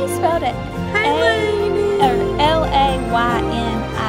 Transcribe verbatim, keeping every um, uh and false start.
I spelled it Hey, Lainey. L A Y N